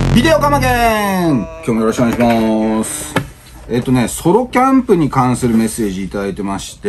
ビデオカマケン、今日もよろしくお願いします。ソロキャンプに関するメッセージいただいてまして、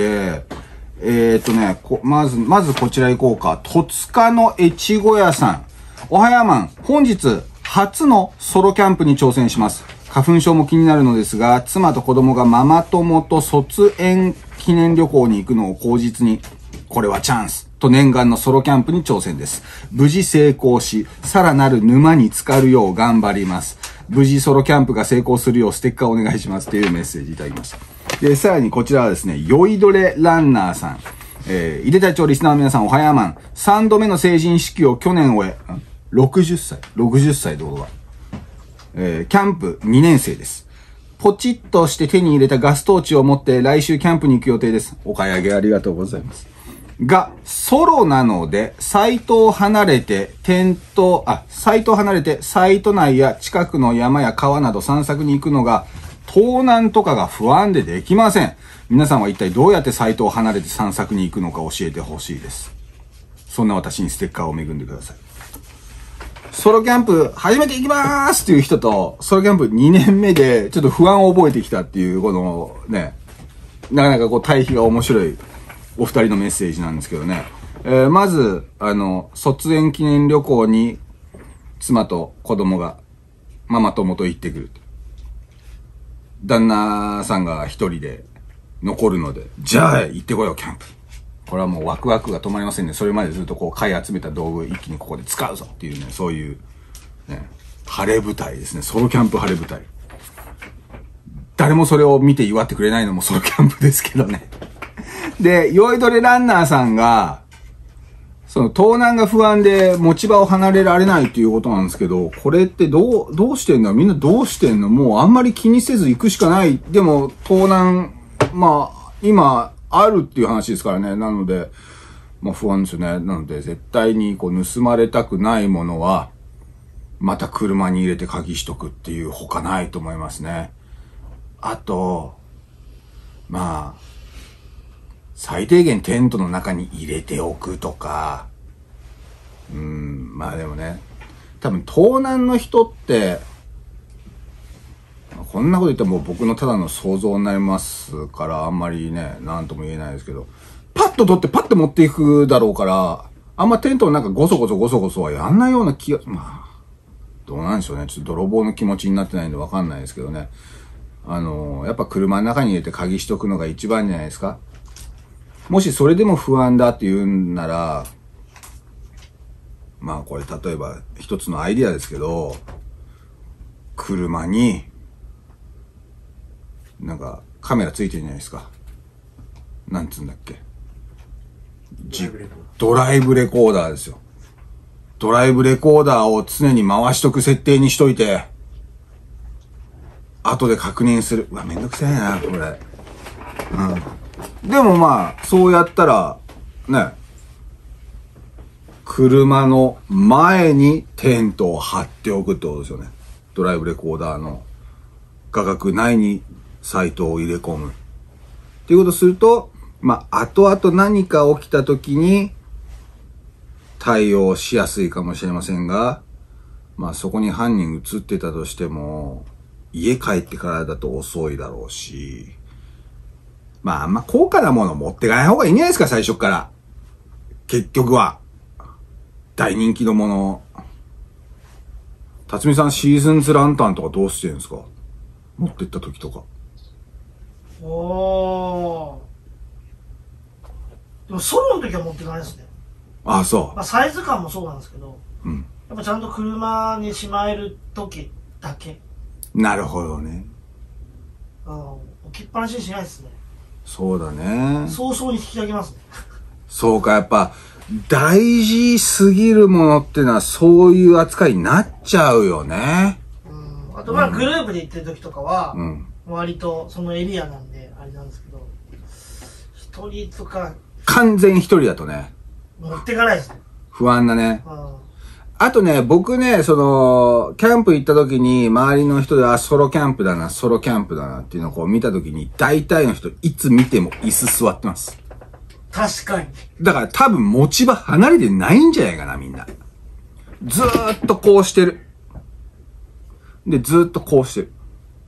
まずこちら行こうか。戸塚の越後屋さん。おはやまん、本日、初のソロキャンプに挑戦します。花粉症も気になるのですが、妻と子供がママ友と卒園記念旅行に行くのを口実に、これはチャンスと念願のソロキャンプに挑戦です。無事成功し、さらなる沼に浸かるよう頑張ります。無事ソロキャンプが成功するようステッカーお願いしますというメッセージいただきました。で、さらにこちらはですね、酔いどれランナーさん。井出隊長リスナーの皆さんおはやまん。3度目の成人式を去年終え、60歳どうだ。キャンプ2年生です。ポチッとして手に入れたガストーチを持って来週キャンプに行く予定です。お買い上げありがとうございます。が、ソロなので、サイト離れて、サイト内や近くの山や川など散策に行くのが、盗難とかが不安でできません。皆さんは一体どうやってサイトを離れて散策に行くのか教えてほしいです。そんな私にステッカーを恵んでください。ソロキャンプ初めて行きまーすっていう人と、ソロキャンプ2年目でちょっと不安を覚えてきたっていう、このね、なかなかこう対比が面白いお二人のメッセージなんですけどね。まず、卒園記念旅行に妻と子供がママ友と行ってくる。旦那さんが一人で残るので、じゃあ行ってこようキャンプ。これはもうワクワクが止まりませんね。それまでずっとこう買い集めた道具一気にここで使うぞっていうね、そういう、ね、晴れ舞台ですね。ソロキャンプ晴れ舞台。誰もそれを見て祝ってくれないのもソロキャンプですけどね。で、酔いどれランナーさんが、その盗難が不安で持ち場を離れられないっていうことなんですけど、これってどうしてんの？みんなどうしてんの？もうあんまり気にせず行くしかない。でも盗難、今あるっていう話ですからね。なので、不安ですよね。なので絶対にこう盗まれたくないものは、また車に入れて鍵しとくっていう他ないと思いますね。あと、最低限テントの中に入れておくとか、でもね、多分盗難の人って、こんなこと言ったらもう僕のただの想像になりますから、あんまりね、なんとも言えないですけど、パッと取ってパッと持っていくだろうから、あんまテントの中ゴソゴソはやんないような気が、どうなんでしょうね。ちょっと泥棒の気持ちになってないんでわかんないですけどね。やっぱ車の中に入れて鍵しとくのが一番じゃないですか。もしそれでも不安だって言うんなら、これ例えば一つのアイディアですけど、車に、カメラついてるじゃないですか。なんつうんだっけ。ドライブレコーダーですよ。ドライブレコーダーを常に回しとく設定にしといて、後で確認する。めんどくせえな、これ。でもそうやったら、ね、車の前にテントを張っておくってことですよね。ドライブレコーダーの画角内にサイトを入れ込む。っていうことすると、後々何か起きた時に対応しやすいかもしれませんが、そこに犯人映ってたとしても、家帰ってからだと遅いだろうし、あんま高価なもの持ってかない方がいいんじゃないですか、最初から。結局は。大人気のもの。辰巳さん、シーズンズランタンとかどうしてるんですか？持ってった時とか。 でもソロの時は持ってかないですね。 あ、そう。 サイズ感もそうなんですけど、やっぱちゃんと車にしまえる時だけ。 なるほどね。 置きっぱなしにしないですね。 そうだね。 早々に引き上げますね。 そうか、やっぱ、大事すぎるものってのはそういう扱いになっちゃうよね。 あとグループで行ってる時とかは、割とそのエリアなんで、あれなんですけど、一人とか。 完全一人だとね。 持ってかないですね。 不安だね。あとね、僕ね、キャンプ行った時に、周りの人で、ソロキャンプだなっていうのをこう見た時に、大体の人、いつ見ても椅子座ってます。 確かに。 だから多分持ち場離れてないんじゃないかな、みんな。ずーっとこうしてる。 で、ずっとこうしてる。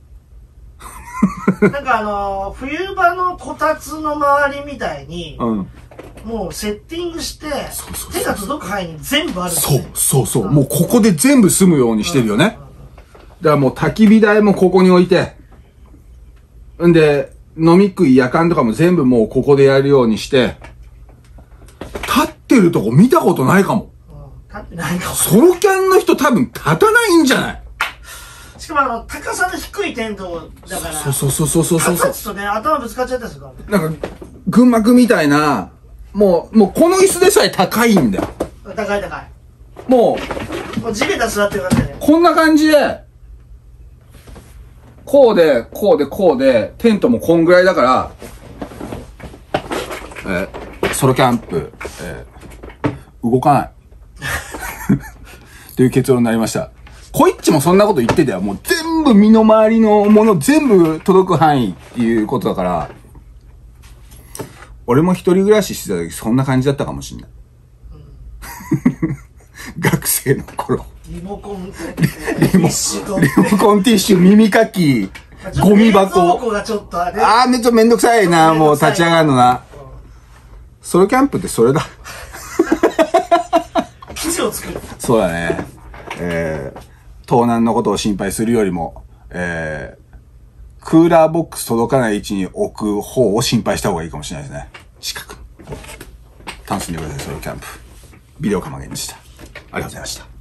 なんか冬場のこたつの周りみたいに、 うん。 もうセッティングして、手が届く範囲に全部ある、ね。 そう。もうここで全部済むようにしてるよね。だからもう焚き火台もここに置いて、んで、飲み食い夜間とかも全部もうここでやるようにして、立ってるとこ見たことないかも。 立ってないかも。 ソロキャンの人多分立たないんじゃない？ しかも高さの低いテントだから。 そう。 立つとね、頭ぶつかっちゃったりするからね。 なんか、群幕みたいな、もうこの椅子でさえ高いんだよ。 高い。 もう地べた座ってる感じだね。 こんな感じで、こうで、テントもこんぐらいだから、ソロキャンプ、動かない。という結論になりました。こいっちもそんなこと言ってたよ。もう全部身の回りのもの全部届く範囲っていうことだから、俺も一人暮らししてた時そんな感じだったかもしんない。学生の頃。 リモコンティッシュ、耳かき、ゴミ箱。あー、めっちゃめんどくさいな、もう立ち上がるのな。ソロキャンプってそれだ。 生地を作る。 そうだね。盗難のことを心配するよりも、クーラーボックス届かない位置に置く方を心配した方がいいかもしれないですね。近く。楽しんでください、ソロキャンプ。ビデオカマゲンでした。ありがとうございました。